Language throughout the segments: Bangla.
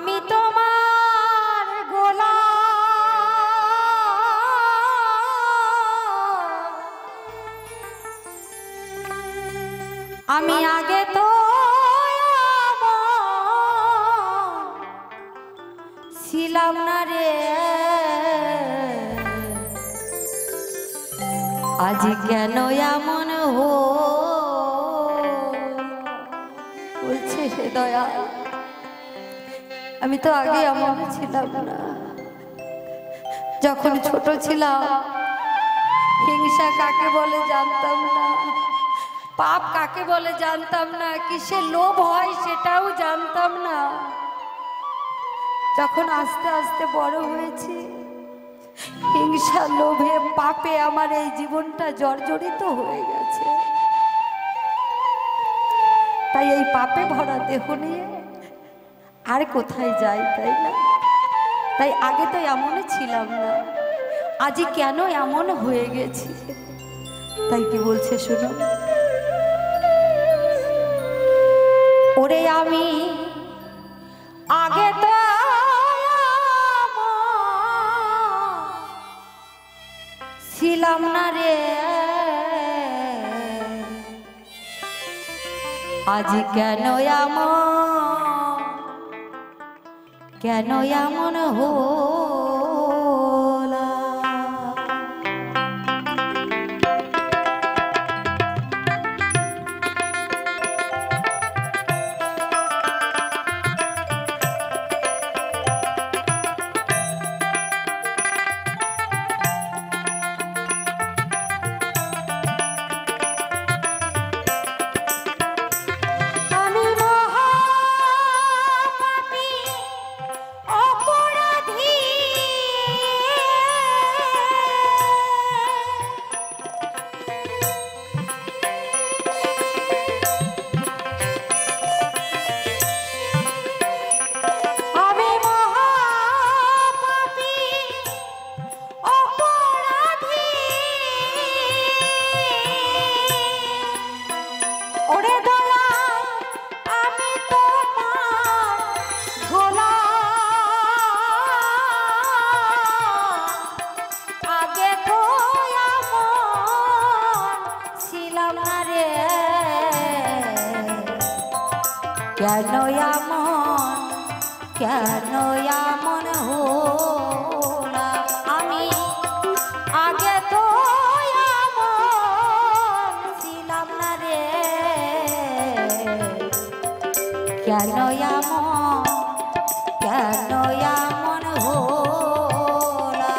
আমি তোমার গোলাম, আমি আগে তো ছিলাম না রে, আজ কেন এমন বলছে হে দয়া। আমি তো আগে এমন ছিলাম না, যখন ছোট ছিলাম হিংসা কাকে বলে জানতাম না, পাপ কাকে বলে জানতাম না, কিসের লোভ হয় সেটাও জানতাম না। যখন আস্তে আস্তে বড় হয়েছি, হিংসা লোভে পাপে আমার এই জীবনটা জর্জরিত হয়ে গেছে। তাই এই পাপে ভরা দেহ নিয়ে আর কোথায় যাই, তাই না? তাই আগে তো এমনই ছিলাম না, আজই কেন এমন হয়ে গেছি। তাই কি বলছে শুনো, ওরে আমি আগে তো ছিলাম না রে, আজ কেন এমন হলো। কেন এমন হলো, আমি আগে তো এমন ছিলাম না রে, কেন এমন হলো।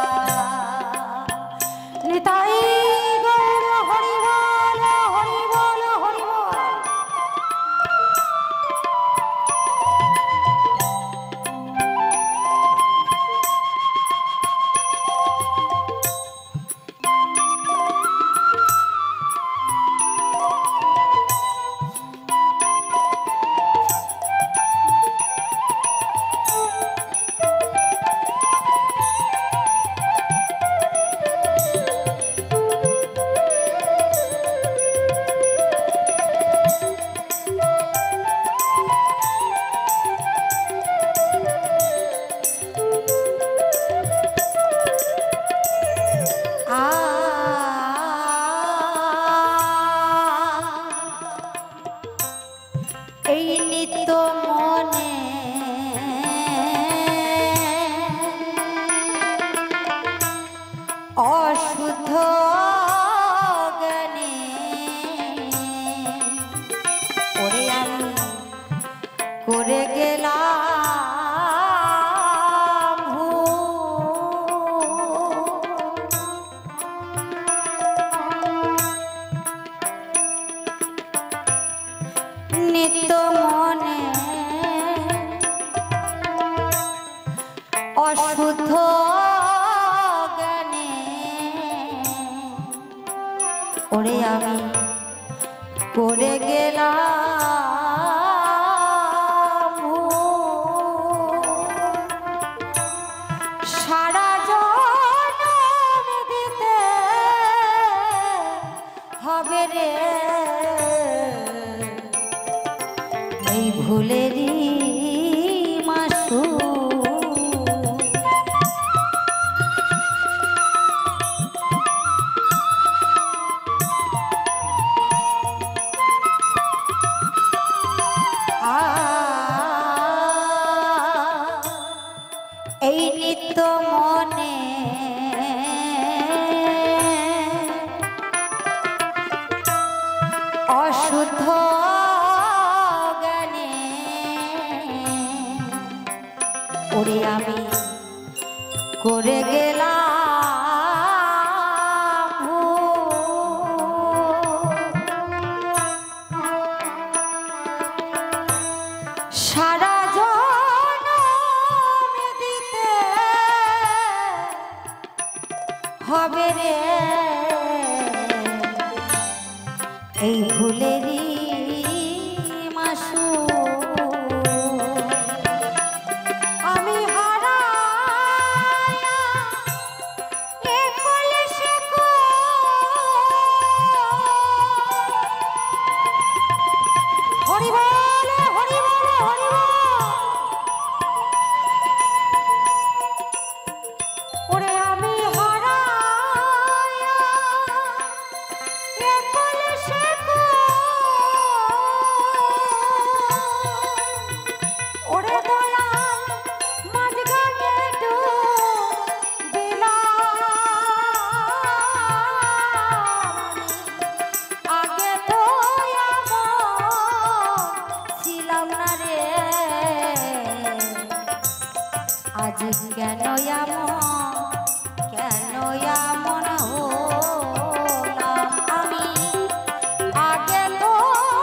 নিতাই গৌর হরি বল, হরি বল, হরি বল। এই নিত্য মনে অশুদ্ধ জ্ঞানে ওরে আমি করে গেলাম সারা জনম দিতে হবে রে এই ভুলেরই মাসু আমি হারায়া এ কলসে কো হরি বল হরি বল হরি বল ওরে আমি হারায়া এ কলসে কো ওরে দয়া মাঝখানে ডুবিলাম আগে তো ছিলাম না রে আজ কেন এমন হলাম আমি আগে তো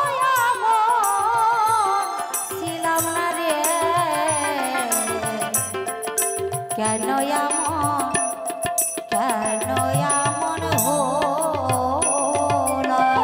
ছিলাম না রে কেন এমন হলাম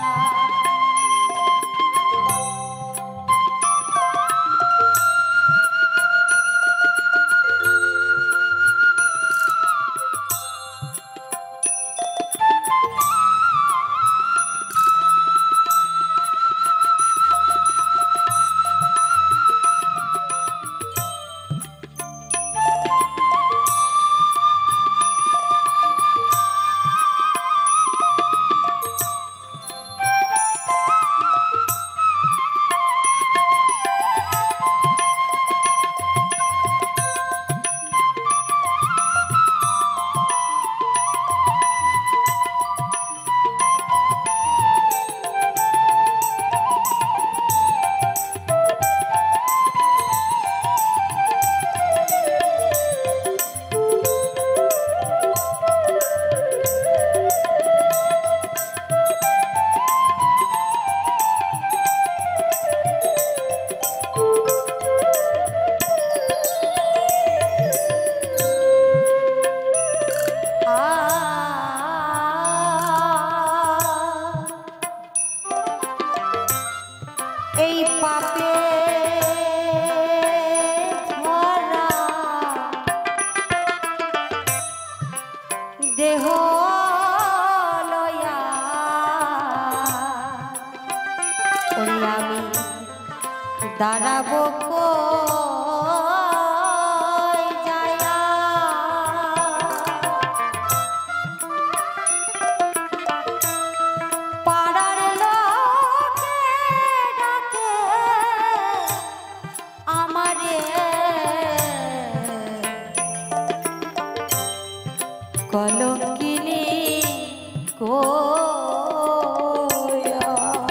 এই পাপে ধরা দেহ লয়া ওরে আমি দাঁড়াবো কই যায়া পাড়ার লোকে ডাকে আমারে কলঙ্কিনী কইয়া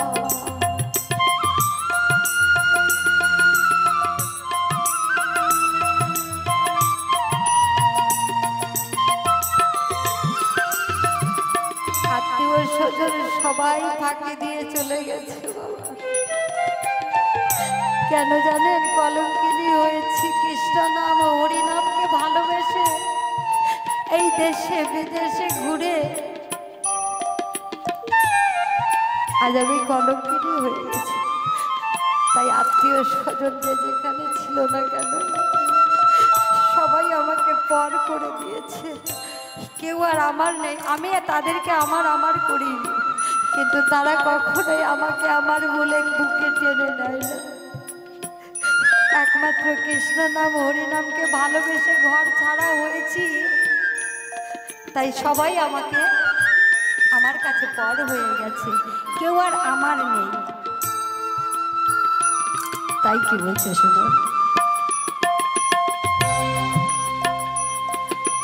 আত্মীয় স্বজন সবাই ফাঁকি দিয়ে চলে গেছে বাবা কেন জানেন কলঙ্কিনী হয়েছি কৃষ্ণ নাম হরি নামকে ভালোবেসে এই দেশে বিদেশে ঘুরে আজ আমি কলঙ্কিনী হয়ে গেছি তাই আত্মীয় স্বজন যে যেখানে ছিল না কেন সবাই আমাকে পর করে দিয়েছে কেউ আর আমার নেই আমি তাদেরকে আমার করিনি কিন্তু তারা কখনোই আমাকে আমার বলে বুকে টেনে নেয় না একমাত্র কৃষ্ণ নাম হরি নামকে ভালোবেসে ঘর ছাড়া হয়েছি তাই সবাই আমাকে আমার কাছে পর হয়ে গেছে কেউ আর আমার নেই তাই কি বলছে শুনুন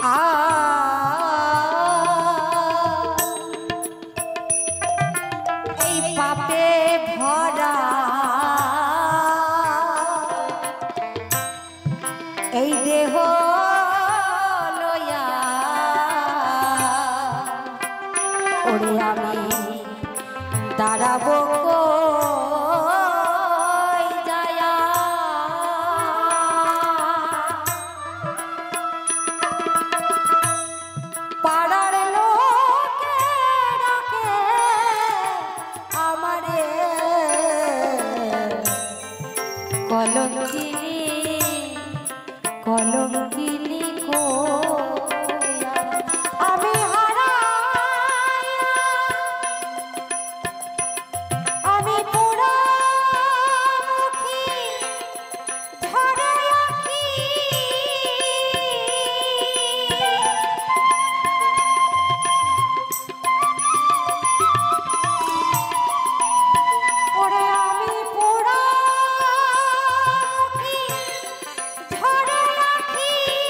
এই পাপে ভরা এই দেহ লয়া ওরে আমি দাঁড়াবো কই যায়া পাড়ার লোকে ডাকে আমারে কলঙ্কিনী কলঙ্কিনী কইয়া আমি হারাইয়া আমি পোড়ামুখী ঝরে আঁখি ওরে আমি পোড়ামুখী ঝরে আঁখি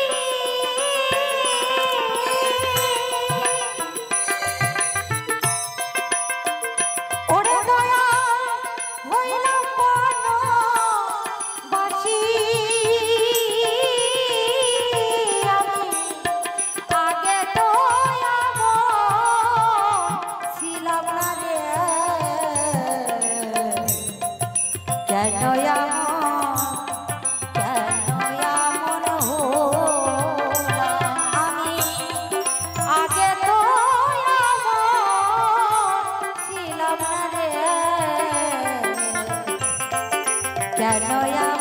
ওরে দয়া হইলাম বনবাসী আমি আগে তো এমন ছিলাম না রে কেন এমন হলাম আমি আগে তো এমন ছিলাম না রে কেন এমন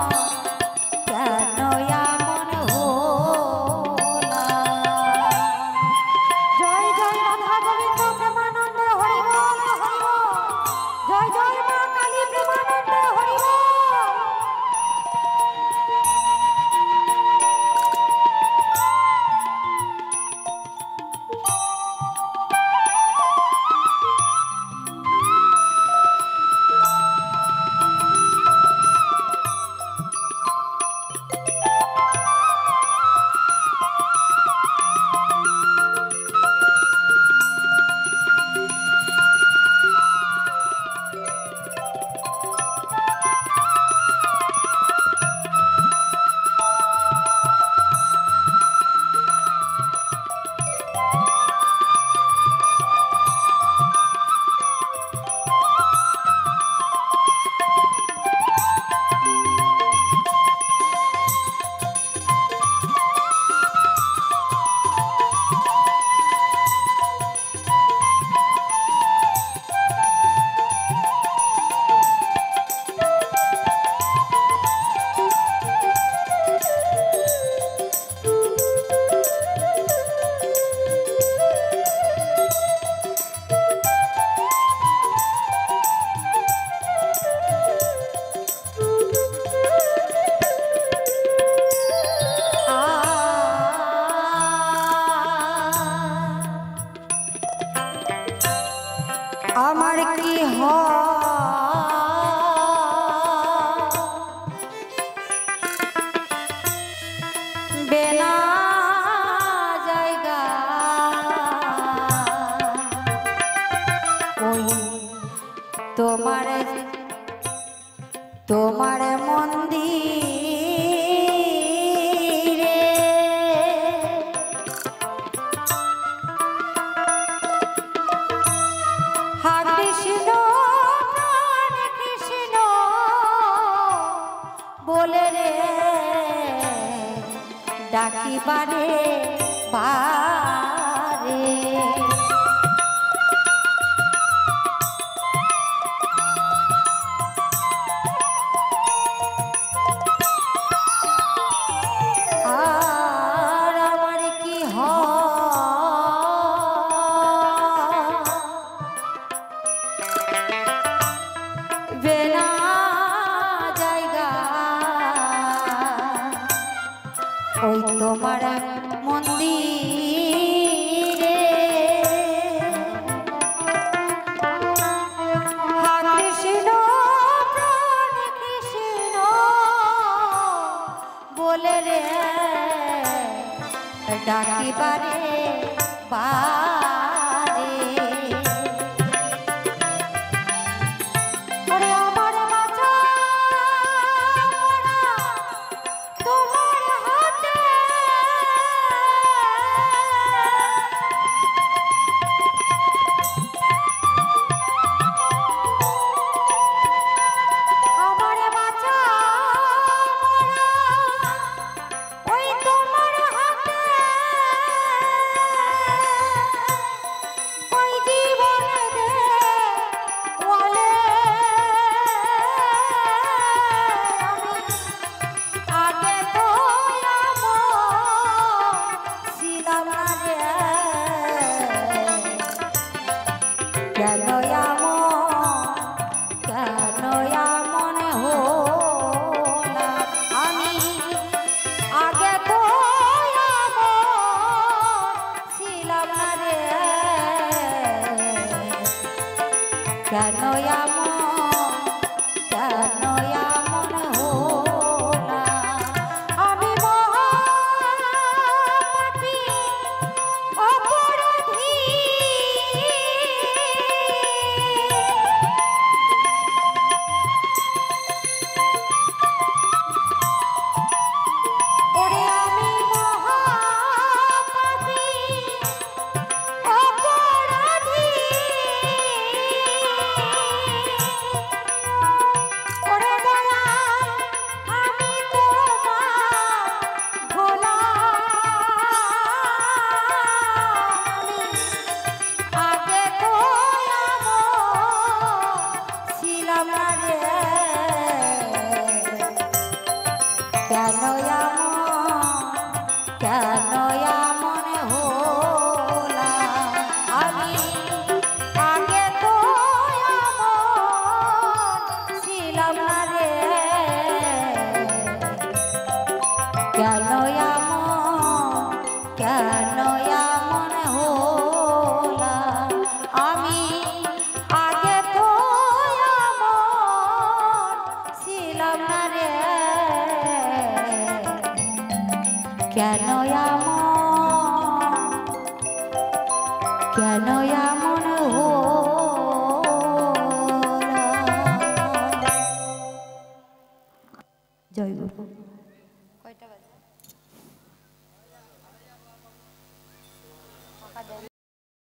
হলাম জয় জয় রাধা গোবিন্দ প্রেমানন্দ হরি বল হরি বল জয় জয় মা কালী প্রেমানন্দ হরি বল আমার কি বেনা জায়গা ওই তোমার তোমার মন্দিরে হা কৃষ্ণ প্রাণ কৃষ্ণ বলে রে ডাকি বারে বারে আর আমার কি বেনা জায়গা ওই তোমার মন্দিরে হা কৃষ্ণ প্রাণ কৃষ্ণ বলে রে ডাকি বারে বারে ওরে আমার বাঁচা তোমার হাতে কেন